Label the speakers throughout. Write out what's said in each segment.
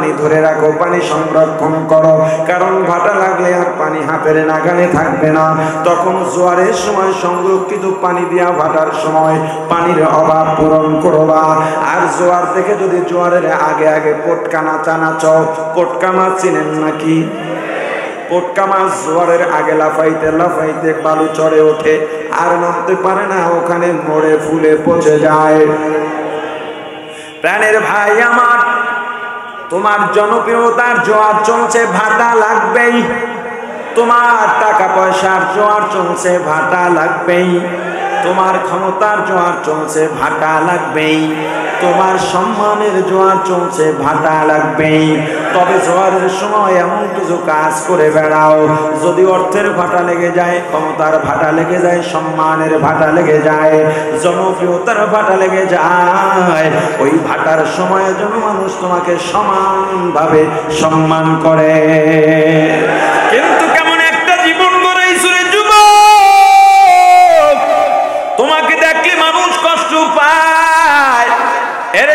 Speaker 1: পানি ধরে রাখো, পানি সংরক্ষণ করো, কারণ ভাটা লাগলে আর পানি হাতের নাগালে থাকবে না। তখন জোয়ারের সময় সংরক্ষিত পানি দিয়া ভাটার সময় পানির অভাব পূরণ করবা। আর জোয়ার থেকে যদি জোয়ারের আগে আগে পটকা নাচা নাচো, পটকা মাছ চিনেন নাকি? পটকা মাছ জোয়ারের আগে লাফাইতে লাফাইতে বালু চড়ে ওঠে, আর নামতে পারে না, ওখানে মরে ফুলে পচে যায়। প্রাণের ভাই আমার, তোমার জনপ্রিয়তার জোয়ার চলছে, ভাটা লাগবেই। তোমার টাকা পয়সার জোয়ার চলছে, ভাটা লাগবেই। তোমার ক্ষমতার জোয়ার চলছে, ভাটা লাগবেই। তোমার সম্মানের জোয়ার চলছে, ভাটা লাগবেই। তবে জোয়ারের সময় এমন কিছু কাজ করে বেড়াও, যদি অর্থের ভাটা লেগে যায়, ক্ষমতার ভাটা লেগে যায়, সম্মানের ভাটা লেগে যায়, জনপ্রিয়তার ভাটা লেগে যায়, ওই ভাটার সময় যেন মানুষ তোমাকে সমানভাবে সম্মান করে। কিন্তু কেমন একটা জীবন গড়াইছো রে যুবক, তোমাকে দেখলে মানুষ কষ্ট পায়। এরে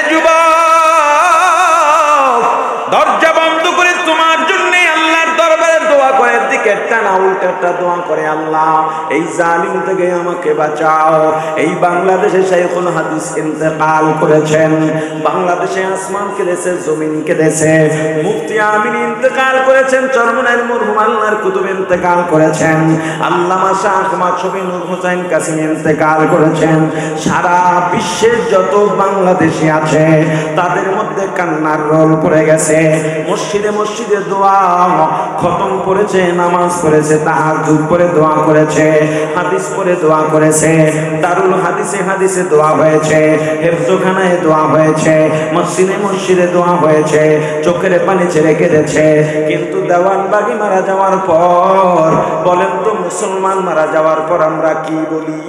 Speaker 1: যুবক, দরজা বন্ধ করে তোমার জন্য আল্লাহর দরবারে দোয়া করে, দিকে টানা উল্টাটা দোয়া করে, আল্লাহ এই জালিম থেকে আমাকে বাঁচাও। এই বাংলাদেশে শাইখুল হাদিস ইন্তেকাল করেছেন, বাংলাদেশে আসমান কেঁদেছে, জমিন কেঁদেছে। মুফতি আমিন ইন্তেকাল করেছেন, চরমনাইয়ের মরহুম আল্লাহর কুতুব ইন্তেকাল করেছেন, আল্লামা শাহ আহমদ শফি নূর হোসেন কাসিম ইন্তেকাল করেছেন। সারা বিশ্বের যত বাংলাদেশি আছে তাদের মধ্যে কান্নার রোল পড়ে গেছে। মসজিদে মসজিদে দোয়া খতম করেছে, নামাজ পড়েছে, তাহাজ্জুদ পড়ে দোয়া করেছে, হাদিস পড়ে দোয়া করেছে, দারুল হাদিসে হাদিসে দোয়া হয়েছে, হেফজখানায় দোয়া হয়েছে, মসজিদে মসজিদে দোয়া হয়েছে, চোখের পানি ছেড়ে কেঁদেছে। কিন্তু দেওয়ানবাগী মারা যাওয়ার পর, বলেন তো মুসলমান মারা যাওয়ার পর আমরা কি বলি?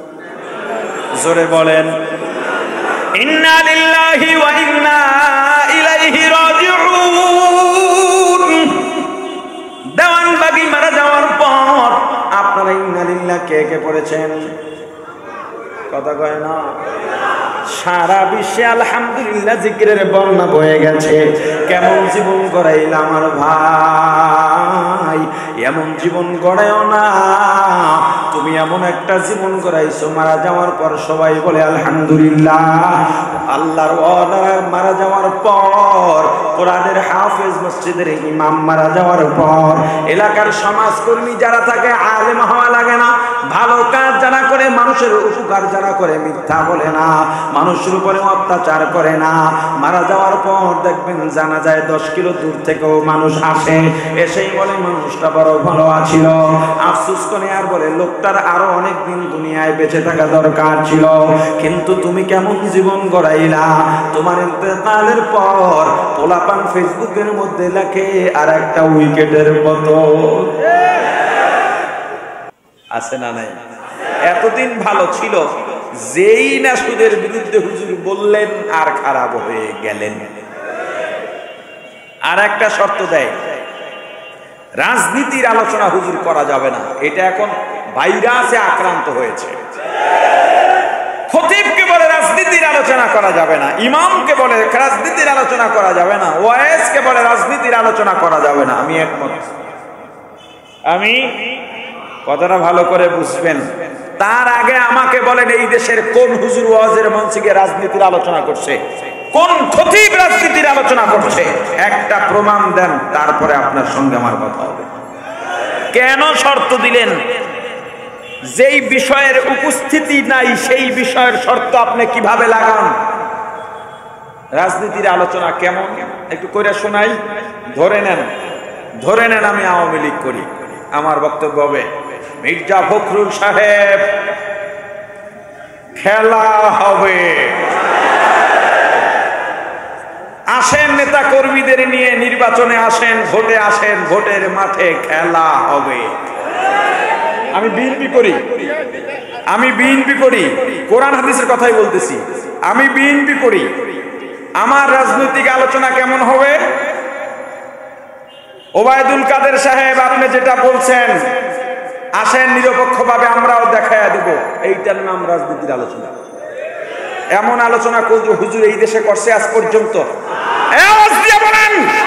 Speaker 1: জোরে বলেন, ইন্না লিল্লাহি ওয়া ইন্না ইলাইহি রাজিউন। দেওয়ানবাগী মারা যাওয়ার পর আপনারা ইন্না লিল্লাহ কে কে পড়েছেন? কথা কয় না? সারা বিশ্বে আলহামদুলিল্লাহ জিকিরের বন্যা বয়ে গেছে। কেমন জীবন গড়াইলাম আমার ভাই, এমন জীবন গড়ায়ও না। তুমি এমন একটা জীবন গড়াইছো, মারা যাওয়ার পর সবাই বলে আলহামদুলিল্লাহ। আল্লাহর ওয়ালা মারা যাওয়ার পর, কোরআনের হাফেজ, মসজিদের ইমাম মারা যাওয়ার পর, এলাকার সমাজকর্মী যারা থাকে, আলেম হওয়া লাগে না, ভালো কাজ যারা করে, মানুষের উপকার যারা করে, মিথ্যা বলে না, মানুষের উপরে অত্যাচার করে না, মারা যাওয়ার পর দেখবেন জানাজায় 10 কিলো দূর থেকেও মানুষ আসে, এসেই বলে মানুষটা বড় ভালো ছিল। আফসোস করে আর বলে লোকটার আরো অনেক দিন দুনিয়ায় বেঁচে থাকা দরকার ছিল। কিন্তু তুমি কেমন জীবন গড়াইলা, তোমার ইন্তেকালের পর পোলাপান ফেসবুকের মধ্যে লেখে আর একটা উইকেটের মতো আছে না নাই? এতদিন ভালো ছিল, যেই না সুদের বিরুদ্ধে হুজুর বললেন আর খারাপ হয়ে গেলেন। আর একটা শর্ত দেয়, রাজনীতির আলোচনা হুজুর করা যাবে না, এটা এখন ভাইরাসে আক্রান্ত হয়েছে। খতিবকে বলে রাজনীতির আলোচনা করা যাবে না, ইমামকে বলে রাজনীতির আলোচনা করা যাবে না, ওয়াইজকে বলে রাজনীতির আলোচনা করা যাবে না। আমি একমত, আমি কথাটা ভালো করে বুঝবেন। তার আগে আমাকে বলেন, এই দেশের কোন হুজুর ওয়াজের মঞ্চে রাজনীতির আলোচনা করছে? কোন খতিব রাজনীতির আলোচনা করছে? একটা প্রমাণ দেন, তারপরে আপনার সঙ্গে আমার কথা হবে। কেন শর্ত দিলেন? যেই বিষয়ের উপস্থিতি নাই সেই বিষয়ের শর্ত আপনি কিভাবে লাগান? রাজনীতির আলোচনা কেমন একটু করে শোনাই। ধরে নেন আমি আওয়ামী লীগ করি, আমার বক্তব্য হবে মির্জা ফখরুল সাহেব খেলা হবে, আসেন নেতা কর্মীদের নিয়ে নির্বাচনে আসেন, ভোটে আসেন, ভোটের মাঠে খেলা হবে। আমি বিএনপি করি, কোরআন হাদিসের কথাই বলতেছি। আমি বিএনপি করি, আমার রাজনৈতিক আলোচনা কেমন হবে? ওবায়দুল কাদের সাহেব, আপনি যেটা বলছেন, আসেন নিরপেক্ষভাবে আমরাও দেখাইয়া দেব, এইটার নাম রাজনীতির আলোচনা। এমন আলোচনা হুজুর এই দেশে করছে আজ পর্যন্ত? বলেন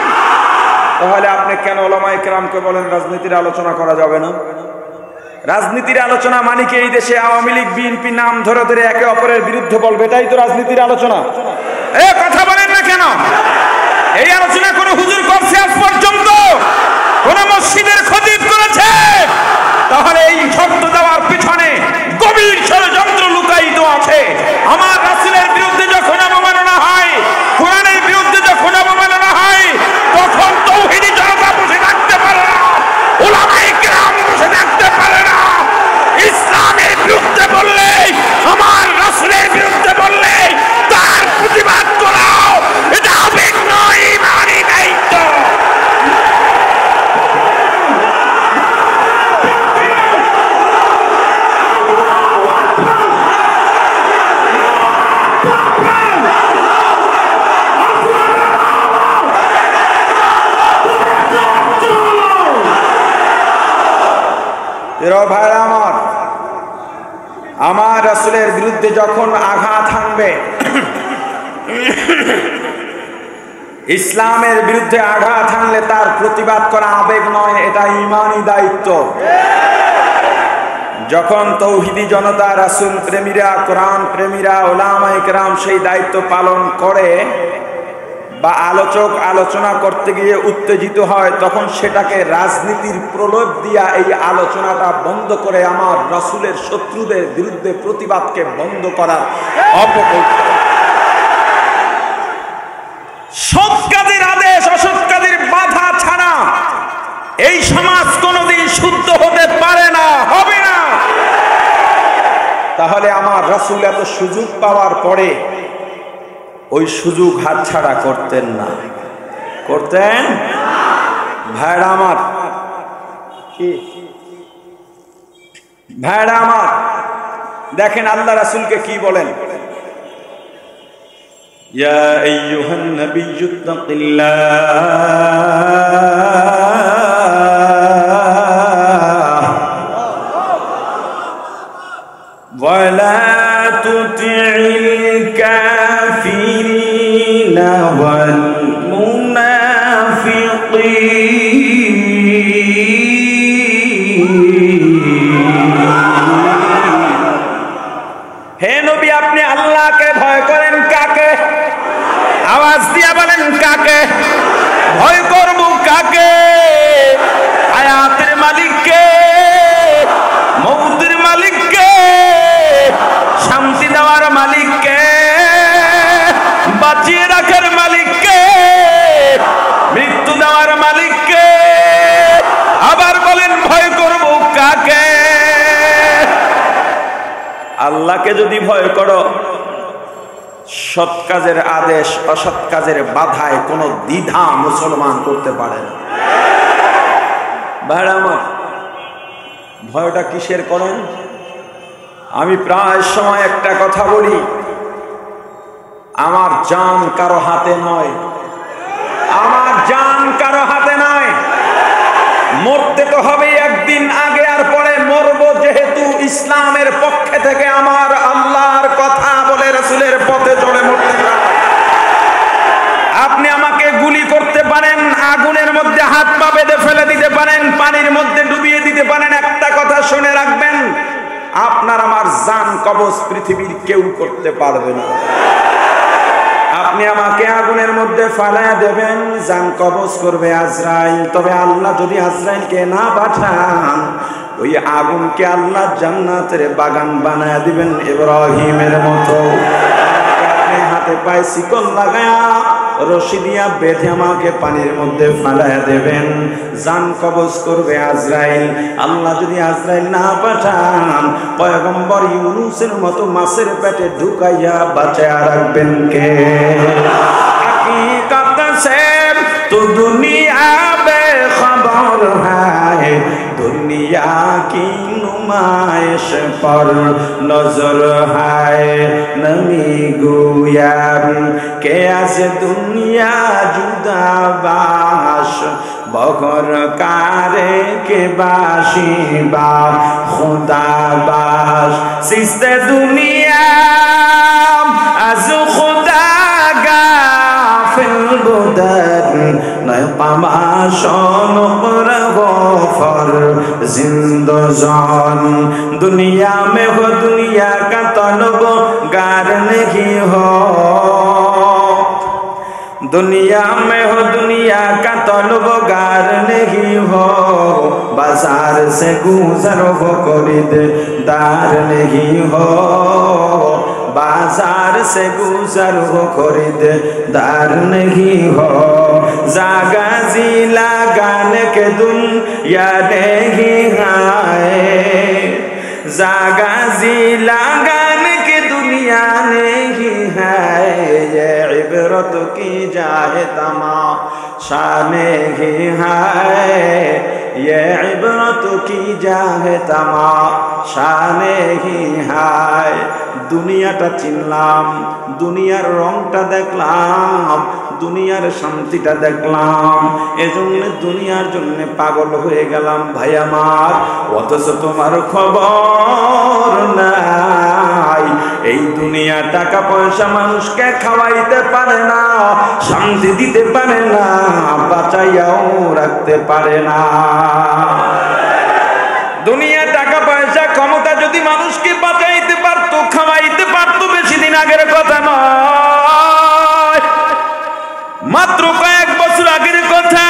Speaker 1: কেন ওলামায়ে কেরামকে বলেন রাজনীতির আলোচনা করা যাবে না? রাজনীতির আলোচনা মানে কি এই দেশে আওয়ামী লীগ বিএনপি নাম ধরে ধরে একে অপরের বিরুদ্ধে বলবে, এটাই তো রাজনীতির আলোচনা? কথা বলেন না কেন? এই আলোচনা কোন হুজুর করছে আজ পর্যন্ত? কোন মসজিদের খতিব করেছে? তাহলে এই শর্ত দেওয়ার পিছনে গভীর ষড়যন্ত্র লুকায়িত আছে। আমার রাসূলের বিরুদ্ধে যখন অবমাননা হয়, কোরআনের বিরুদ্ধে যখন অবমাননা হয়, তখন তাওহীদি জনতা বসে থাকতে পারে না, উলামায়ে কেরাম বসে থাকতে পারে না। ইসলামের বিরুদ্ধে বললে, আমার রাসূলের বিরুদ্ধে বললে তার প্রতিবাদ করাও, এটা আবেগ নয়, ইমানি দায়িত্ব। ভাইরা আমার রাসূলের বিরুদ্ধে যখন আঘাত হানবে, ইসলামের বিরুদ্ধে আঘাত হানলে তার প্রতিবাদ করা আবেগ নয়, এটা ঈমানি দায়িত্ব। যখন তাওহীদি জনতা, রাসূল প্রেমীরা, কোরআন প্রেমীরা, উলামায়ে কেরাম সেই দায়িত্ব পালন করে বা আলোচক আলোচনা করতে গিয়ে উত্তেজিত হয়, তখন সেটাকে রাজনীতির প্রলোভ দিয়া এই আলোচনাটা বন্ধ করে আমার রাসূলের শত্রুদের বিরুদ্ধে প্রতিবাদকে বন্ধ করার অপকৌশল। সৎ কাজের আদেশ, অসৎ কাজের বাধা ছাড়া এই সমাজ কোনোদিন শুদ্ধ হতে পারে না, হবে না। তাহলে আমার রাসূল এত সুযোগ পাওয়ার পরে ওই সুযোগ হাতছাড়া করতেন না, করতেন? ভাইরা আমার, ভাইরা আমার, দেখেন আল্লাহ রাসূলকে কি বলেন, ইয়া আইয়ুহান নাবিয়্যু তাকিল্লাহ ওয়া লা তুতি'ল কাফিরিনা ওয়াল মুনাফিকিন। হে নবী, আপনি আল্লাহকে ভয় করেন। কাকে? আওয়াজ দিয়া বলেন, কাকে ভয় করব? কাকে? হায়াতের মালিককে, মউতের মালিককে, শান্তি দেওয়ার মালিককে, বাঁচিয়ে রাখার মালিককে, মৃত্যু দেওয়ার মালিককে। আবার বলেন, ভয় করব কাকে? আল্লাহকে যদি ভয় করো, সৎ কাজের আদেশ, অসৎ কাজের বাধায় কোনো দ্বিধা মুসলমান করতে পারে না। ভাইরা আমার, ভয়টা কিসের করেন? আমি প্রায় সময় একটা কথা বলি, আমার জান কারো হাতে নয়, আমার জান কারো হাতে নয়। মরতে তো হবে একদিন, আগে আর পরে মরবো। যেহেতু ইসলামের পক্ষে থেকে আমার আল্লাহর কথা বলে রাসূলের পথে চলে মরতে হবে। আপনি আমাকে গুলি করতে পারেন, আগুনের মধ্যে হাত পা বেঁধে ফেলে দিতে পারেন, পানির মধ্যে ডুবিয়ে দিতে পারেন। একটা কথা শুনে রাখবেন, আপনার আমার জান কবজ পৃথিবীর কেউ করতে পারবে না। আপনি আমাকে আগুনের মধ্যে ফালায়া দেবেন, জান কবজ করবে আজরাইল। তবে আল্লাহ যদি আজরাইলকে না পাঠান, ওই আগুনকে আল্লাহ জান্নাতের বাগান বানায়া দিবেন ইব্রাহিমের মতো। আপনি হাতে পায়ে শিকল লাগায়া, রশি দিয়া বেঁধে আমাকে পানির মধ্যে ফালায়া দেবেন, জান কবজ করবে আজরাইল। আল্লাহ যদি আজরাইল না পাঠান, পয়গম্বর ইউনূসের মতো মাছের পেটে ঢুকাইয়া বাঁচায়া রাখবেন কে? हकीकत से तो दुनिया बेखबर है, दुनिया की नुमाइश पर नजर है। नमी गोया के आज दुनिया जुदा बाश, बगर कारे के बाशी बा खुदा बाश। सिस्ते दुनिया आज खुदा ফিল বুদান নয়কামাশ নুকর গফর জিন্দজান দুনিয়া মে হো দুনিয়া কা তलब गार नहीं हो दुनिया में हो दुनिया का तलबगार नहीं हो बाजार से गुजर हो खरीदार नहीं हो बाजार से गुजर हो खरीदार नहीं हो जागा जी लगाने के दुनिया नहीं है जागा जी लगाने के दुनिया नहीं है ये इबरत की जाए तमाशा नहीं है ये इबरत की जाए तमाशा नहीं है দুনিয়াটা চিনলাম দুনিয়ার রংটা দেখলাম দুনিয়ার শান্তিটা দেখলাম এজন্য দুনিয়ার জন্য পাগল হয়ে গেলাম ভাই আমার অথচ তোমার খবর নাই এই দুনিয়া টাকা পয়সা মানুষকে খাওয়াইতে পারে না শান্তি দিতে পারে না বাঁচাইয়াও রাখতে পারে না দুনিয়া টাকা পয়সা ক্ষমতা যদি মানুষকে বাঁচাইতে পারতো খাওয়াইতে পারতো বেশি দিন আগের কথা নয় মাত্র কয়েক বছর আগের কথা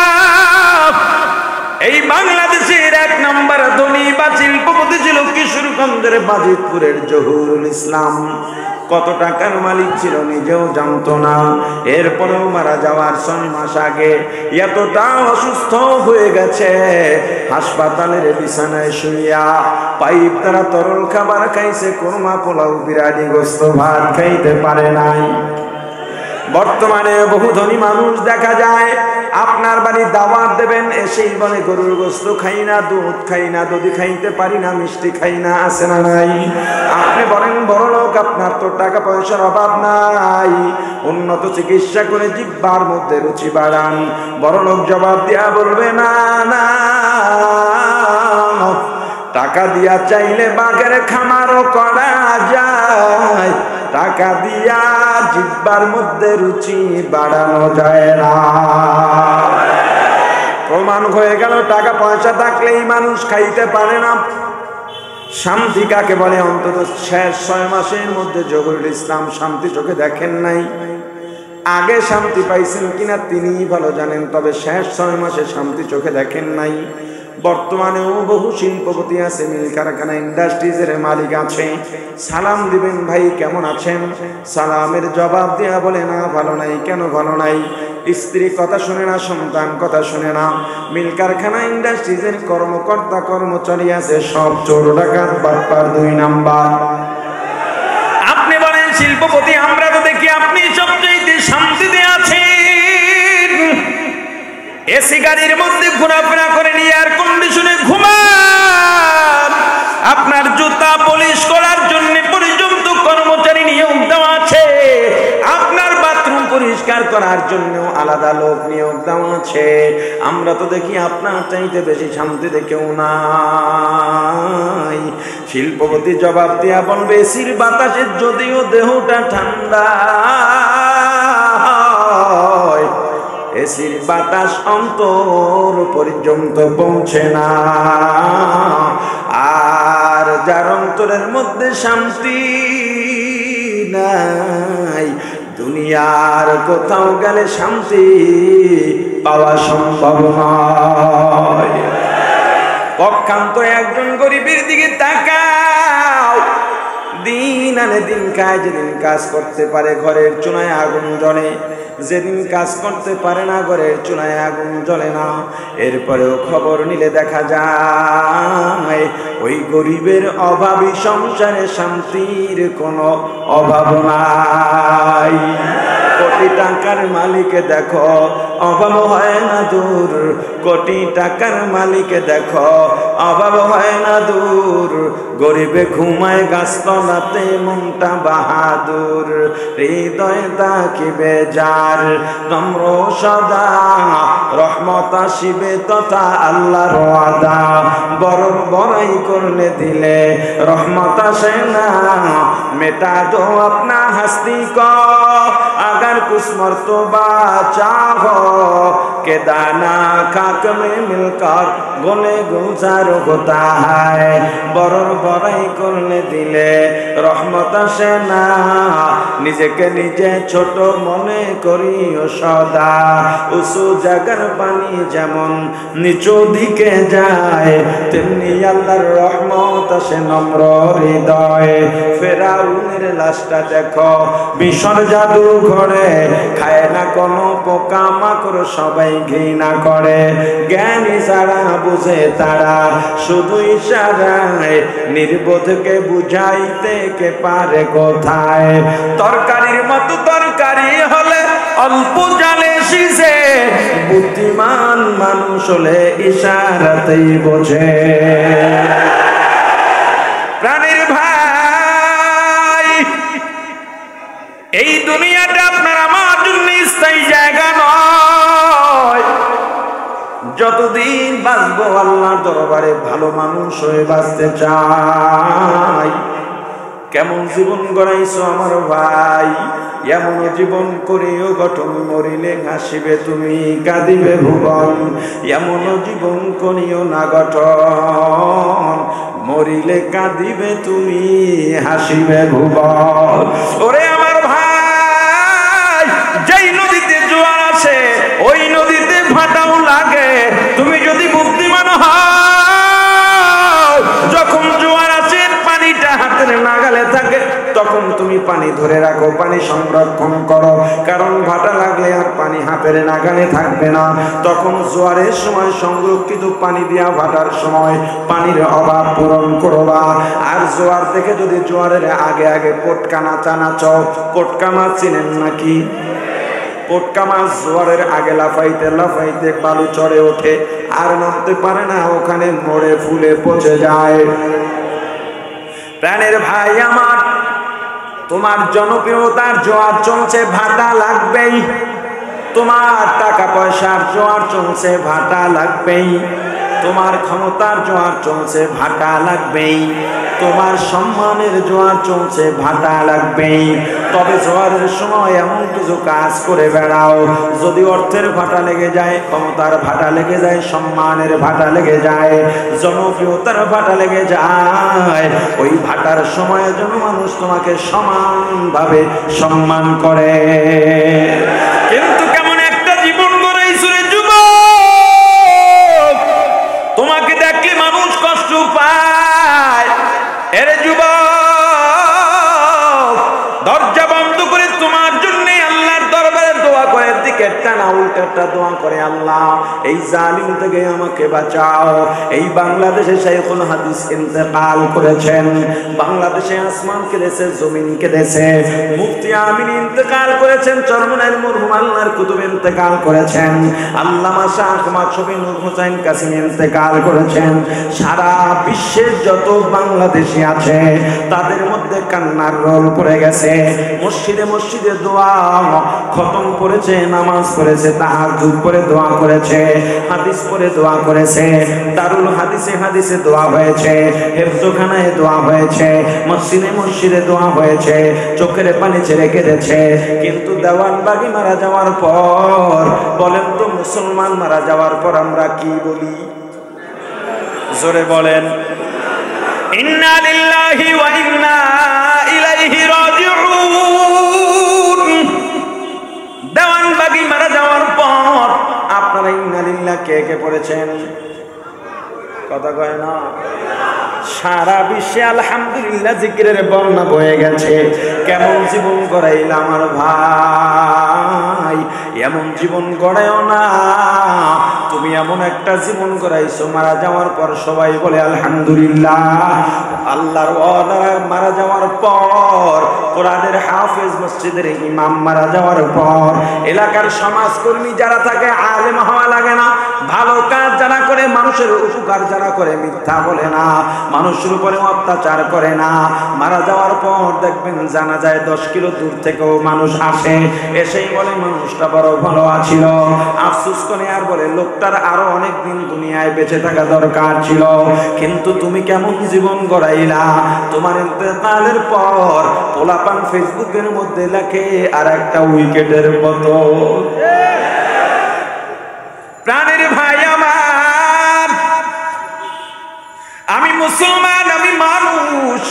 Speaker 1: এই বাংলাদেশের এক নম্বর ধনী বা শিল্পপতি ছিল কিশোরগঞ্জের বাজিতপুরের জহুরুল ইসলাম কত টাকার মালিক ছিল নিজেও জানতো না এরপরেও মারা যাওয়ার 6 মাস আগে এতটা অসুস্থ হয়ে গেছে হাসপাতালের বিছানায় শুইয়া পাইপ দ্বারা তরল খাবার খাইছে কোরমা পোলাও বিরানি গোস্ত ভাত খাইতে পারে নাই বর্তমানে বহু ধনী মানুষ দেখা যায় আপনার বাড়ি দাওয়াত দেবেন এসেই বলে গরুর গোস্ত খাই না দুধ খাই না দধি খাইতে পারি না মিষ্টি খাই না আছে না নাই আপনি বলেন বড় লোক আপনার তো টাকা পয়সার অভাব নাই উন্নত চিকিৎসা করে জিহ্বার মধ্যে রুচি বাড়ান বড় লোক জবাব দিয়া বলবে না না টাকা দিয়া চাইলে বাঘের খামারও করা যায় টাকা দিয়া জিহ্বার মধ্যে রুচি বাড়ানো যায় না প্রমাণ হয়ে গেল টাকা পয়সা থাকলেই মানুষ খাইতে পারে না শান্তি কাকে বলে অন্তত শেষ 6 মাসের মধ্যে জহুরুল ইসলাম শান্তি চোখে দেখেন নাই আগে শান্তি পাইছেন কিনা তিনিই ভালো জানেন তবে শেষ 6 মাসে শান্তি চোখে দেখেন নাই বর্তমানেও বহু শিল্পপতি আছে মিল কারখানা ইন্ডাস্ট্রিজের মালিক আছে সালাম দিবেন ভাই কেমন আছেন সালামের জবাব দেয়া বলে না ভালো নাই কেন ভালো নাই স্ত্রী কথা শুনে না সন্তান কথা শুনে না মিল কারখানা ইন্ডাস্ট্রিজের কর্মকর্তা কর্মচারী আছে সব চোর ডাকাত বাটপার 2 নাম্বার আপনি বলেন শিল্পপতি আমরা তো দেখি আপনি সবচেয়ে শান্তিতে আছেন এসি গাড়ির মধ্যে ঘোরাফেরা করেন এয়ার কন্ডিশনে ঘুমান আপনার জুতা পলিশ করার জন্য পর্যন্ত কর্মচারী নিয়োগ দেওয়া আছে আপনার বাথরুম পরিষ্কার করার জন্য আলাদা লোক নিয়োগ দেওয়া আছে আমরা তো দেখি আপনার চাইতে বেশি শান্তিতে কেউ নাই শিল্পপতি জবাব দিয়া বলবে এসির বাতাসে যদিও দেহটা ঠান্ডা এসির বাতাস অন্তর পর্যন্ত পৌঁছে না আর যার অন্তরের মধ্যে শান্তি নাই দুনিয়ার কোথাও গেলে শান্তি পাওয়া সম্ভব নয় পক্ষান্ত একজন গরিবের দিকে তাকাও দিন আনে দিন খায় যেদিন কাজ করতে পারে ঘরের চুলায় আগুন জ্বলে যেদিন কাজ করতে পারে না ঘরের চুলায় আগুন জ্বলে না এরপরেও খবর নিলে দেখা যায় ওই গরিবের অভাবী সংসারে শান্তির কোনো অভাব নাই কোটি টাকার মালিক দেখো অভাব হয় না দূর কোটি টাকার মালিক দেখো অভাব হয় না দূর গরিবে ঘুমায় গাছতলাতে মনটা বাহাদুর হৃদয় তাকিবে যার নম্র সদা রহমত আসিবে তথা আল্লাহর ওয়াদা বড় বড়াই করলে দিলে রহমত আসে না মেটা দো আপনা হস্তি কো अगर कुछ मर्तबा चाहो के दाना खाक में मिलकर गले गुजार होता है बरर बड़ाई करने दिले रहमत আসে না নিজেকে নিজে ছোট মনে করিও সদা উঁচু জায়গার পানি যেমন নিচু দিকে যায় তেমনি আল্লাহর রহমত আসে নম্র হৃদয়ে ফেরাউনের লাশটা দেখো মিশর জাদু ঘরে খায় না কোনো পোকা মাকড় সবাই ঘৃণা করে জ্ঞানী যারা বুঝে তারা শুধু ইশারায় নির্বোধকে বুঝাইতে কে পারে কোথায় তরকারির মতো তরকারি হলে অল্প জালে সিজে বুদ্ধিমান মানুষ হলে ইশারাতেই বোঝে প্রাণীর ভাই এই দুনিয়াটা আপনার আমার জন্য স্থায়ী জায়গা নয় যতদিন বাঁচবো আল্লাহর দরবারে ভালো মানুষ হয়ে বাঁচতে চাই কেমন জীবন গড়াইছো আমার ভাই এমন জীবন করিও গঠন মরিলে হাসিবে তুমি কাঁদিবে ভুবন এমন জীবন করিও না গঠন মরিলে কাঁদিবে তুমি হাসিবে ভুবন ওরে আমার ভাই যেই নদীতে জোয়ার আছে ওই নদীতে ভাটাও লাগে তুমি যদি বুদ্ধিমান হও যখন জোয়ার আছে পানিটা হাতের নাগালে থাকে তখন তুমি পানি ধরে রাখো পানি সংরক্ষণ করো কারণ ভাটা লাগলে আর পানি হাতের নাগালে থাকবে না তখন জোয়ারের সময় সংরক্ষিত পানি দিয়া ভাটার সময় পানির অভাব পূরণ করবা আর জোয়ার থেকে যদি জোয়ারের আগে আগে পটকা নাচা নাচো পটকা মাছ চিনেন নাকি পটকা মাছ জোয়ারের আগে লাফাইতে লাফাইতে বালু চড়ে ওঠে আর নামতে পারে না ওখানে মরে ফুলে পচে যায় প্রাণের ভাই আমার তোমার জনপ্রিয়তার জোয়ার চলছে ভাটা লাগবেই তোমার টাকা পয়সার জোয়ার চলছে ভাটা লাগবেই তোমার ক্ষমতার জোয়ার চলছে ভাটা লাগবেই তোমার সম্মানের জোয়ার চলছে ভাটা লাগবেই তবে জোয়ারের সময় এমন কিছু কাজ করে বেড়াও যদি অর্থের ভাটা লেগে যায় ক্ষমতার ভাটা লেগে যায় সম্মানের ভাটা লেগে যায় জনপ্রিয়তার ভাটা লেগে যায় ওই ভাটার সময় যেন মানুষ তোমাকে সমানভাবে সম্মান করে কিন্তু কেমন একটা জীবন গড়াইছো রে যুবক তোমাকে দেখলে মানুষ কষ্ট পায় এরে যুবক দরজা বন্ধ করে তোমার জন্য আল্লাহর দরবারে দোয়া করে দিকেরটা না উল্টাটা দোয়া করে আল্লাহ এই জালিম থেকে আমাকে বাঁচাও এই বাংলাদেশে শাইখুল হাদিস ইন্তেকাল করেছেন বাংলাদেশে আসমান কেঁদেছে জমিন কেঁদেছে মুফতি আমিন ইন্তেকাল করেছেন চরমনাইয়ের মরহুম আল্লাহর কুতুব ইন্তেকাল করেছেন আল্লামা শাহ আহমদ শফি নূর হোসেন কাসিম ইন্তেকাল করেছেন সারা বিশ্বের যত বাংলাদেশি আছে তাদের মধ্যে কান্নার রোল পড়ে গেছে মসজিদে মসজিদে দোয়া খতম করেছে নামাজ পড়েছে তাহাজ্জুদ পড়ে দোয়া করেছে হাদিস পড়ে দোয়া করেছে দারুল হাদিসে হাদিসে দোয়া হয়েছে হেফজখানায় দোয়া হয়েছে মসজিদে মসজিদে দোয়া হয়েছে চোখের পানি ছেড়ে কেঁদেছে কিন্তু দেওয়ানবাগী মারা যাওয়ার পর বলেন তো মুসলমান মারা যাওয়ার পর আমরা কি বলি জোরে বলেন ইন্না লিল্লাহি ওয়া ইন্না ইলাইহি রাজিউন দেওয়ানবাগী মারা যাওয়ার পর আপনারা ইন্না লিল্লাহ কে কে পড়েছেন কথা কয় না সারা বিশ্বে আলহামদুলিল্লাহ জিকিরের বন্যা বয়ে গেছে কেমন জীবন গড়াইলাম আমার ভাই এমন জীবন গড়ায়ও না তুমি এমন একটা জীবন গড়াইছো মারা যাওয়ার পর সবাই বলে আলহামদুলিল্লাহ আল্লাহর ওয়ালা মারা যাওয়ার পর কোরআনের হাফেজ মসজিদের ইমাম মারা যাওয়ার পর এলাকার সমাজকর্মী যারা থাকে আলেম হওয়া লাগে না ভালো কাজ যারা করে মানুষ মানুষের উপকার যারা করে, মিথ্যা বলে না, মানুষের উপরে অত্যাচার করে না, মারা যাওয়ার পর দেখবেন জানাজায় 10 কিলো দূর থেকেও মানুষ আসে, এসেই বলে মানুষটা বড় ভালো ছিল, আফসোস করে আর বলে লোকটার আরো অনেক দিন দুনিয়ায় বেঁচে থাকা দরকার ছিল, কিন্তু তুমি কেমন জীবন গড়াইলা। তোমার ইন্তেকালের পর পোলাপান ফেসবুকের মধ্যে লেখে আর একটা উইকেটের মতো। প্রাণের ভাই আমার, আমি মুসলমান, আমি মানুষ,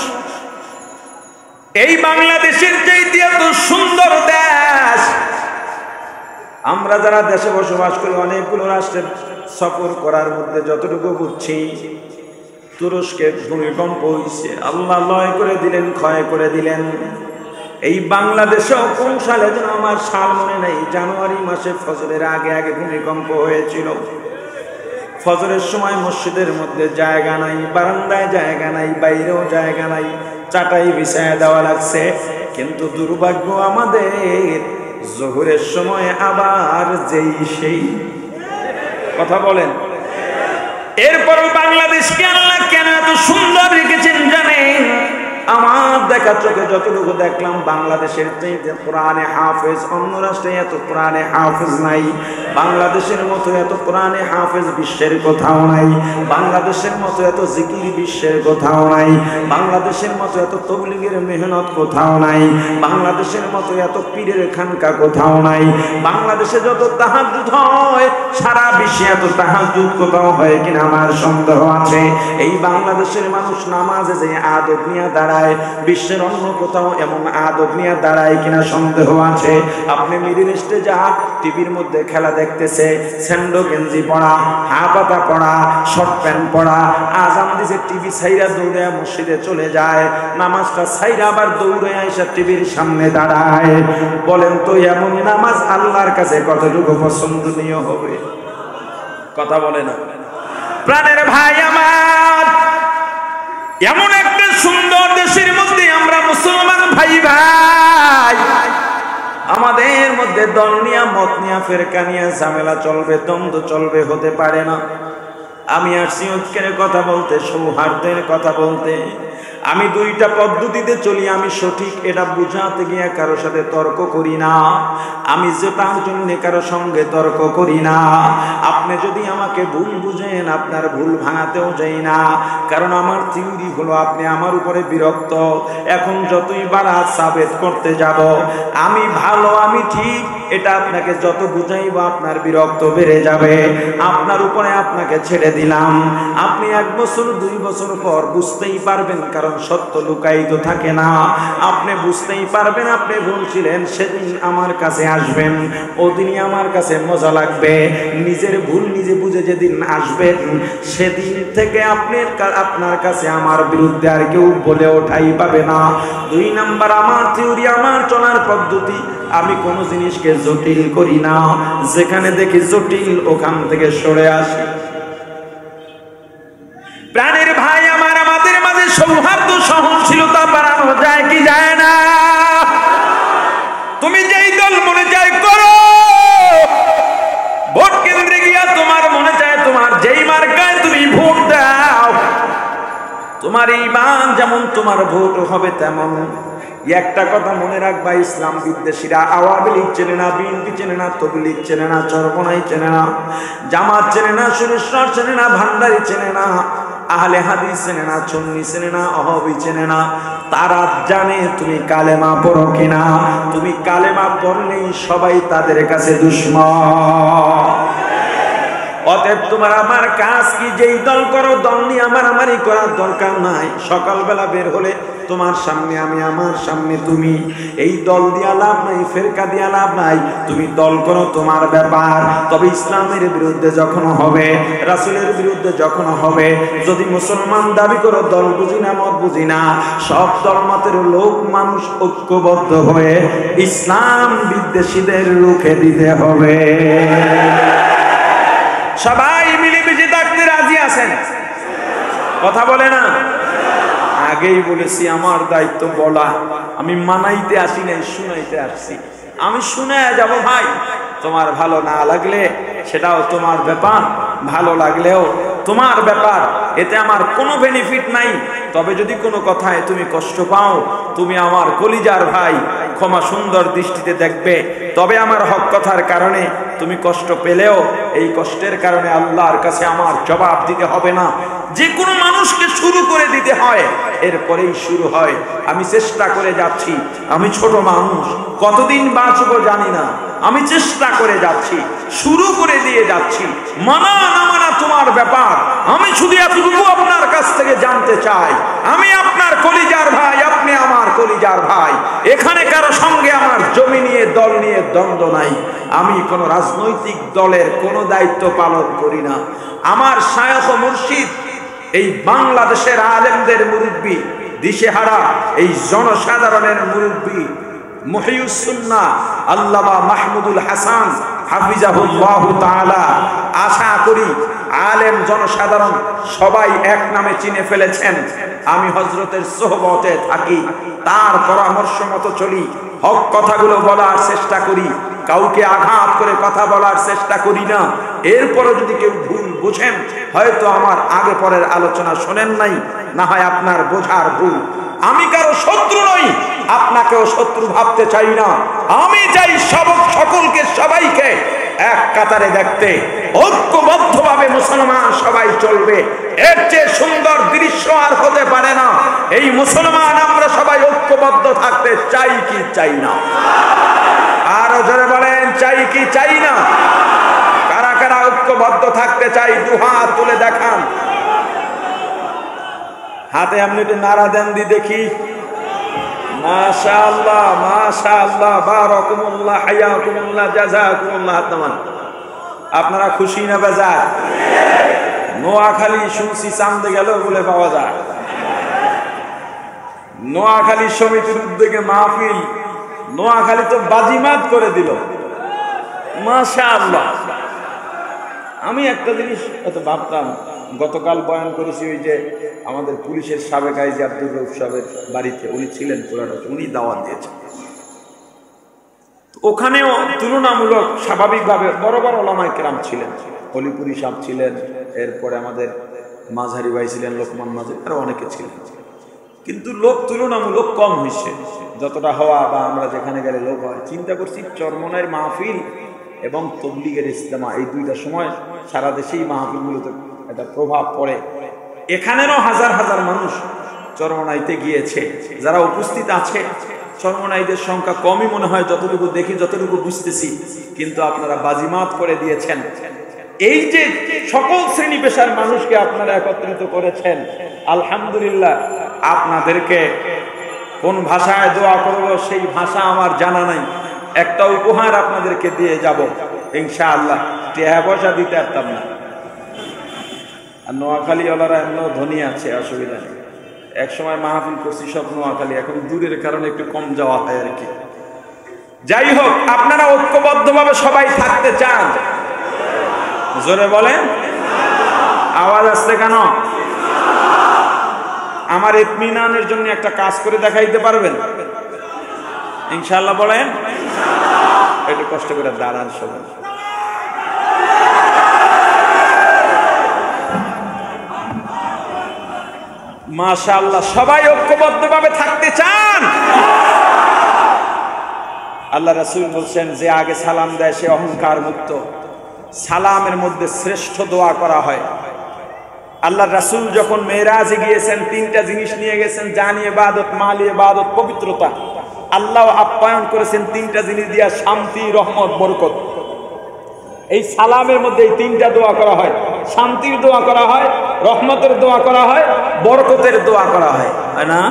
Speaker 1: এই বাংলাদেশের চাইতে এত সুন্দর দেশ, আমরা যারা দেশে বসবাস করি অনেকগুলো রাষ্ট্রের সফর করার মধ্যে যতটুকু বুঝছি, তুরস্কে ভূমিকম্প হয়েছে, আল্লাহ লয় করে দিলেন, ক্ষয় করে দিলেন। এই বাংলাদেশেও কোন সালে যেন আমার সাল মনে নেই, জানুয়ারি মাসে ফজরের আগে আগে ভূমিকম্প হয়েছিল। ফজরের সময় মসজিদের মধ্যে জায়গা নাই, বারান্দায় জায়গা নাই, বাইরেও জায়গা নাই, চাটাই বিছায়া দেওয়া লাগছে। কিন্তু দুর্ভাগ্য আমাদের, জোহরের সময় আবার যেই সেই কথা বলেন। এরপরও বাংলাদেশকে আল্লাহ কেন এত সুন্দর রেখেছেন জানেন? আমার দেখা চোখে যতটুকু দেখলাম, বাংলাদেশের চাইতে কোরআনে হাফেজ অন্য রাষ্ট্রে এত কোরআনে হাফেজ নাই, বাংলাদেশের মতো এত কোরআনে হাফেজ বিশ্বের কোথাও নাই, বাংলাদেশের মতো এত জিকির বিশ্বের কোথাও নাই, বাংলাদেশের মতো এত তবলিগের মেহনত কোথাও নাই, বাংলাদেশের মতো এত পীরের খানকা কোথাও নাই, বাংলাদেশে যত তাহাজ্জুদ হয় সারা বিশ্বে এত তাহাজ্জুদ কোথাও হয় কিনা আমার সন্দেহ আছে। এই বাংলাদেশের মানুষ নামাজে যে আদব নিয়ে দাঁড়ায়, বিশ্বের অন্য কোথাও এমন আদব নিয়ে দাঁড়ায় কিনা সন্দেহ আছে। আপনি মিডিল ইস্টে যা টিভির মধ্যে খেলা দেখতেছে, স্যান্ডো গেঞ্জি পরা, হাফাতা পরা, শর্ট প্যান্ট পরা, আজান দিছে টিভি ছাইরা দৌড়ে মসজিদে চলে যায়, নামাজটা ছাইরা আবার দৌড়ে এসে টিভির সামনে দাঁড়ায়। বলেন তো এমন নামাজ আল্লাহর কাছে কতটুকু পছন্দনীয় হবে? কথা বলে না। প্রাণের ভাই আমার, এমন একটা সুন্দর দেশের মধ্যে আমরা মুসলমান ভাই ভাই, আমাদের মধ্যে দল নিয়া, মত নিয়া, ফেরকা নিয়া ঝামেলা চলবে, দ্বন্দ্ব চলবে, হতে পারে না। আমি আসছি ঐক্যের কথা বলতে, সৌহার্দ্যের কথা বলতে। আমি দুইটা পদ্ধতিতে চলি, আমি সঠিক এটা বুঝাতে গিয়ে কারো সাথে তর্ক করি না, আমি যেটার জন্য কারো সঙ্গে তর্ক করি না। আপনি যদি আমাকে ভুল বুঝেন, আপনার ভুল ভাঙাতেও যাই না, কারণ আমার থিওরি হলো আপনি আমার উপরে বিরক্ত। এখন যতই বাড়া সাবেত করতে যাব আমি ভালো, আমি ঠিক, এটা আপনাকে যত বুঝাইব আপনার বিরক্ত বেড়ে যাবে। আপনার উপরে আপনাকে ছেড়ে দিলাম, আপনি 1 বছর 2 বছর পর বুঝতেই পারবেন, কারণ সত্য লুকায়িত থাকে না। আপনি বুঝতেই পারবেন আপনি ভুল ছিলেন, সেদিন আমার কাছে আসবেন, ওদিনই আমার কাছে মজা লাগবে। নিজের ভুল নিজে বুঝে যেদিন আসবেন, সেদিন থেকে আপনার কাছে আমার বিরুদ্ধে আর কেউ বলে ওঠাই পাবে না। 2 নাম্বার, আমার থিওরি, আমার চলার পদ্ধতি, আমি কোনো জিনিসকে জটিল করি না, যেখানে দেখি জটিল ওখান থেকে সরে আসি। প্রাণের ভাই আমার, আমাদের মাঝে সৌহার্দ্য সহনশীলতা বাড়ানো যায় কি যায় না? তুমি যেই দল মনে চায় করো, ভোট কেন্দ্রে গিয়া তোমার মনে চায় তোমার যেই মার্কায় তুমি ভোট দাও, তোমার ঈমান যেমন তোমার ভোট হবে তেমন। একটা কথা মনে রাখবা, ইসলাম বিদ্বেষীরা আওয়ামী লীগ চেনে না, বিএনপি চেনে না, তবলিগ চেনে না, চরমনাই চেনে না, জামাত চেনে না, সুরেশ্বর চেনে না, ভান্ডারি চেনে না, আহলে হাদিস চেনে না, সুন্নি চেনে না, ওহাবি চেনে না। তারা জানে তুমি কালেমা পড়ো কিনা। তুমি কালেমা পড়লেই সবাই তাদের কাছে দুশমন। অতএব তোমার আমার কাজ কি? যেই দল করো, দল নিয়ে মারামারি করার দরকার নাই। সকালবেলা বের হলে তোমার সামনে আমি, আমার সামনে তুমি, এই দল দিয়া লাভ নাই, ফেরকা দিয়া লাভ নাই। তুমি দল করো, তোমার ব্যাপার। তবে ইসলামের বিরুদ্ধে যখন হবে, রাসূলের বিরুদ্ধে যখন হবে, যদি মুসলমান দাবি করো দল বুঝি না, মত বুঝি না, সব দল মতের লোক মানুষ ঐক্যবদ্ধ হয়ে ইসলাম বিদ্বেষীদের রুখে দিতে হবে। সবাই মিলেমিশে থাকতে রাজি আছেন? কথা বলে না? আগেই বলেছি আমার দায়িত্ব বলা, আমি মানাইতে আসি নাই, শুনাইতে আসছি। আমি শুনে যাব ভাই, তোমার ভালো না লাগলে সেটাও তোমার ব্যাপার, ভালো লাগলেও তোমার ব্যাপার, এতে আমার কোনো বেনিফিট নাই। তবে যদি কোনো কথায় তুমি কষ্ট পাও, তুমি আমার কলিজার ভাই, ক্ষমা সুন্দর দৃষ্টিতে দেখবে। তবে আমার হক কথার কারণে তুমি কষ্ট পেলেও এই কষ্টের কারণে আল্লাহর কাছে আমার জবাব দিতে হবে না। যে কোনো মানুষকে শুরু করে দিতে হয়, এরপরেই শুরু হয়। আমি চেষ্টা করে যাচ্ছি, আমি ছোট মানুষ, কতদিন বাঁচবো জানি না, আমি চেষ্টা করে যাচ্ছি, শুরু করে দিয়ে যাচ্ছি। মানা না মানা তোমার ব্যাপার। আমি শুধু এতটুকু আপনার কাছ থেকে জানতে চাই, আমি আপনার কলিজার ভাই, আপনি আমার কলিজার ভাই। এখানে কারো সঙ্গে আমার জমি নিয়ে, দল নিয়ে দ্বন্দ্ব নাই। আমি কোনো রাজনৈতিক দলের কোনো দায়িত্ব পালন করি না। আমার শায়খ ও মুর্শিদ, এই বাংলাদেশের আলেমদের মুরব্বী, দিশেহারা এই জনসাধারণের মুরব্বী মুহিউস সুন্নাহ আল্লামা মাহমুদুল হাসান হাফিজাহুল্লাহ তাআলা, আশা করি আলেম জনসাধারণ সবাই এক নামে চিনে ফেলেছেন। আমি হযরতের সোহবতে থাকি, তার পরামর্শ মতো চলি, হক কথাগুলো বলার চেষ্টা করি, কাউকে আঘাত করে কথা বলার চেষ্টা করি না। এরপরও যদি কেউ ভুল বুঝেন, হয়তো আমার আগে পরের আলোচনা শোনেন নাই, না হয় আপনার বোঝার ভুল। আমি কারো শত্রু নই, আপনাকেও শত্রু ভাবতে চাই না। আমি চাই সকলকে, সবাইকে এক কাতারে দেখতে, ঐক্যবদ্ধভাবে মুসলমান সবাই চলবে। এর চেয়ে সুন্দর দৃশ্য আর হতে পারে না। এই মুসলমান আমরা সবাই ঐক্যবদ্ধ থাকতে চাই কি চাই না? আরো জোরে বলেন, চাই কি চাই না? কারা কারা ঐক্যবদ্ধ থাকতে চাই দুহাত তুলে দেখান। হাতে আপনি একটু নারা দেন দি দেখি। মাশাআল্লাহ, মাশাআল্লাহ, বারাকাতুল্লাহ, হায়াকুমুল্লাহ, জাযাকুমুল্লাহ। আপনারা খুশি না বেজার? নোয়াখালী শুনছি চান্দে গেল বলে পাওয়া যায়। নোয়াখালী সমিতির উদ্যোগে মাহফিল, নোয়াখালী তো বাজিমাত করে দিল। মাশাআল্লাহ। আমি একটা জিনিস ভাবতাম, গতকাল বয়ান করেছি, ওই যে আমাদের পুলিশের সাবেক আইজি আব্দুর রউফ সাহেবের বাড়িতে উনি ছিলেন, পুরাটা উনি দাওয়াত দিয়েছেন। ওখানেও তুলনামূলক স্বাভাবিকভাবে বড় বড় ওলামায়ে কেরাম ছিলেন, হলিপুরি সাহেব ছিলেন, এরপরে আমাদের মাঝারি ভাই ছিলেন, লোকমান মাঝারি, আরো অনেকে ছিলেন। কিন্তু লোক তুলনামূলক কম হয়েছে, যতটা হওয়া বা আমরা যেখানে গেলে লোক হয়। চিন্তা করছি চরমনাইয়ের মাহফিল এবং তবলিগের ইজতেমা, এই দুইটা সময় সারা দেশেই মাহফিলগুলোতে একটা প্রভাব পড়ে। এখানেরও হাজার হাজার মানুষ চরমনাইতে গিয়েছে। যারা উপস্থিত আছে, চরমনাইদের সংখ্যা কমই মনে হয়, যতটুকু দেখি, যতটুকু বুঝতেছি। কিন্তু আপনারা বাজিমাত করে দিয়েছেন। এই যে সকল শ্রেণী পেশার মানুষকে আপনারা একত্রিত করেছেন, আলহামদুলিল্লাহ। আপনাদেরকে কোন ভাষায় দোয়া করব সেই ভাষা আমার জানা নাই। একটা উপহার আপনাদেরকে দিয়ে যাব ইনশাআল্লাহ। টাকা পয়সা দিতে পারতাম না, আর নোয়াখালী ওলারা এমন ধনী আছে, অসুবিধা নেই। এক সময় মাহফিল করছি সব নোয়াখালী, এখন দূরের কারণে একটু কম যাওয়া হয় আর কি। যাই হোক, আপনারা ঐক্যবদ্ধভাবে সবাই থাকতে চান? জোরে বলেন। আওয়াজ আসছে কেন? আমার ইতমিনানের জন্য একটা কাজ করে দেখাইতে পারবেন ইনশাআল্লাহ? বলেন। একটু কষ্ট করে দাঁড়ান সবাই। মাশাআল্লাহ, সবাই ঐক্যবদ্ধভাবে থাকতে চান। আল্লাহ রাসূল বলছেন, যে আগে সালাম দেয় সে অহংকার মুক্ত। সালামের মধ্যে শ্রেষ্ঠ দোয়া করা হয়। আল্লাহ রাসূল যখন মেরাজে গিয়েছেন, তিনটা জিনিস নিয়ে গেছেন, জানি ইবাদত, মাল ইবাদত, পবিত্রতা। আল্লাহ আপ্যায়ন করেছেন তিনটা জিনিস দিয়া, শান্তি, রহমত, বরকত। এই সালামের মধ্যে এই তিনটা দোয়া করা হয়। শান্তির দোয়া করা হয়, রহমতের দোয়া করা হয়, বরকতের দোয়া করা হয়, তাই না?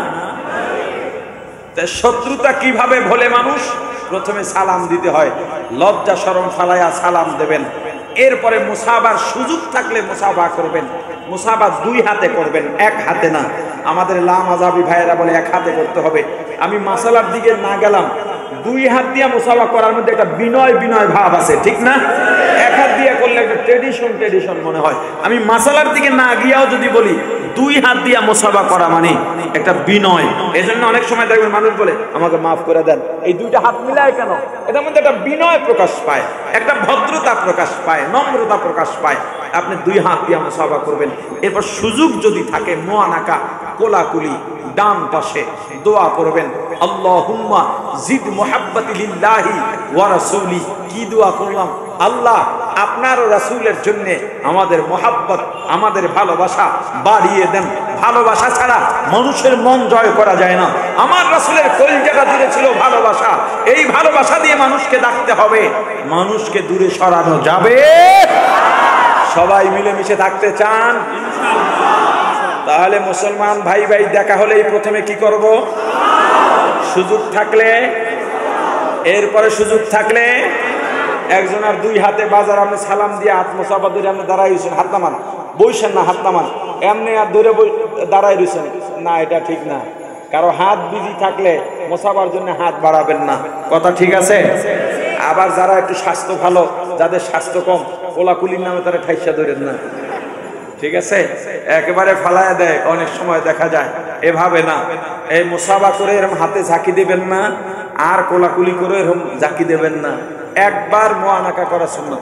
Speaker 1: শত্রুতা কিভাবে ভোলে মানুষ? প্রথমে সালাম দিতে হয়, লজ্জা শরম ফালাইয়া সালাম দেবেন। এরপরে মুসাফার সুযোগ থাকলে মুসাফা করবেন। মুসাফা দুই হাতে করবেন, এক হাতে না। আমাদের লামাযাবি ভাইয়েরা বলে এক হাতে করতে হবে। আমি মাসালার দিকে না গেলাম, দুই হাত দিয়ে মুসাফা করার মধ্যে একটা বিনয় বিনয় ভাব আছে, ঠিক না? এক হাত দিয়ে করলে একটা ট্রেডিশন মনে হয়। আমি মাসালার দিকে না গিয়াও যদি বলি, দুই হাত দিয়া মুসাফা করা মানে একটা বিনয়। এজন্য অনেক সময় দেখবেন মানুষ বলে আমাকে মাফ করে দেন, এই দুইটা হাত মিলায় কেন? এটার মধ্যে একটা বিনয় প্রকাশ পায়, একটা ভদ্রতা প্রকাশ পায়, নম্রতা প্রকাশ পায়। আপনি দুই হাত দিয়া মুসাফা করবেন। এরপর সুযোগ যদি থাকে মুআনাকা, কোলাকুলি, ডান পাশে দোয়া করবেন, আল্লাহুম্মা জিদ মুহাব্বতি লিল্লাহি ওয়া রাসূলি। কি দোয়া করলাম? আল্লাহ আপনার ও রাসূলের জন্য আমাদের মুহাব্বত, আমাদের ভালোবাসা বাড়িয়ে দেন। ভালোবাসা ছাড়া মানুষের মন জয় করা যায় না। আমার রাসূলের কলিজাটা জুড়ে ছিল ভালোবাসা। এই ভালোবাসা দিয়ে মানুষকে ডাকতে হবে, মানুষকে দূরে সরানো যাবে। সবাই মিলেমিশে থাকতে চান? তাহলে মুসলমান ভাই ভাই দেখা হলেই প্রথমে কি করব? সুযোগ থাকলে, এরপরে সুযোগ থাকলে একজন আর দুই হাতে বাজার আপনি সালাম দিয়ে হাত মুসাফা ধরে আপনি দাঁড়াই রয়েছেন, হাত নামান, বইছেন না, হাত নামান, এমনি আর ধরে দাঁড়াই রয়েছেন না, এটা ঠিক না। কারো হাত বিজি থাকলে মুসাফার জন্য হাত বাড়াবেন না, কথা ঠিক আছে? আবার যারা একটু স্বাস্থ্য ভালো, যাদের স্বাস্থ্য কম, কোলাকুলির নামে তারা ঠাইসা ধরেন না, ঠিক আছে? একেবারে ফালায় দেয় অনেক সময় দেখা যায়, এভাবে না। এই মুসাফা করে এরকম হাতে ঝাঁকি দেবেন না, আর কোলাকুলি করে এরকম ঝাঁকি দেবেন না। একবার মুআনাকা করা সুন্নাত।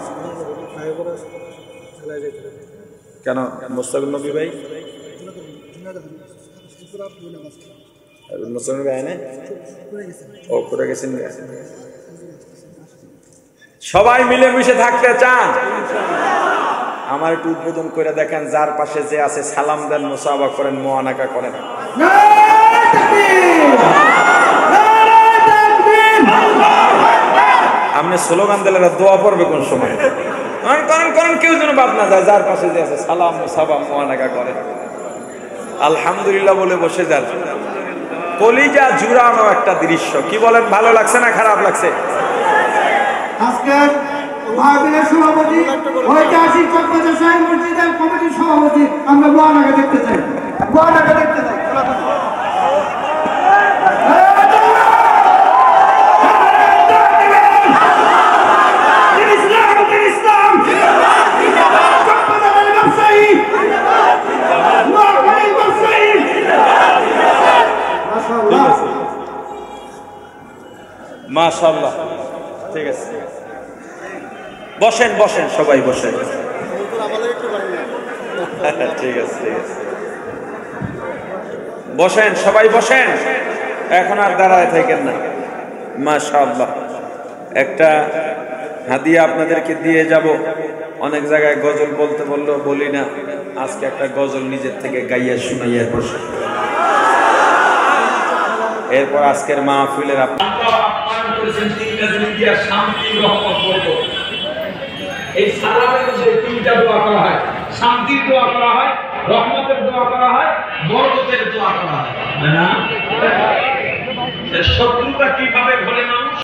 Speaker 1: কেন মুস্তাকিম নবী ভাই মুস্তাকিম ভাই আনে ও করে গেছেন? সবাই মিলে মিশে থাকতে চান? আমার একটু উদ্বোধন করে দেখেন, যার পাশে যে আছে সালাম দেন, মুসাফা করেন, মুআনাকা করেন। আপনি স্লোগান দিলে দোয়া পড়বে কোন সময়? করেন করেন, কেউ যেন বাদ না যায়। যার পাশে যে আছে সালাম মুসাফা মুআনাকা করেন, আলহামদুলিল্লাহ বলে বসে যান। কলিজা জুড়ানো একটা দৃশ্য। কি বলেন, ভালো লাগছে না খারাপ লাগছে?
Speaker 2: আজকের মাহফিলের সভাপতি ঐতিহাসিক চকবাজার শাহী মসজিদের কমিটির সভাপতি আমরা মুআনাকা দেখতে চাই, মুআনাকা দেখতে চাই।
Speaker 1: মাশাআল্লাহ, ঠিক আছে, বসেন বসেন, সবাই বসেন। ঠিক আছে, ঠিক আছে, বসেন সবাই বসেন, এখন আর দাঁড়ায় থাকেন না। মাশাআল্লাহ, একটা হাদিয়া আপনাদেরকে দিয়ে যাব। অনেক জায়গায় গজল বলতে বললেও বলি না, আজকে একটা গজল নিজের থেকে গাইয়া শুনাইয়া বসে। এরপর আজকের মাহফিলের এই সালামের মধ্যে তিনটা দোয়া করা হয়, শান্তির দোয়া করা হয়, রহমতের দোয়া করা হয়, বরকতের দোয়া করা হয়, না? শত্রুতা কিভাবে ঘরে মানুষ